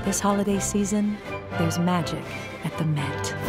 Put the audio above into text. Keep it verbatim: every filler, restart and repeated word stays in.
This holiday season, there's magic at the Met.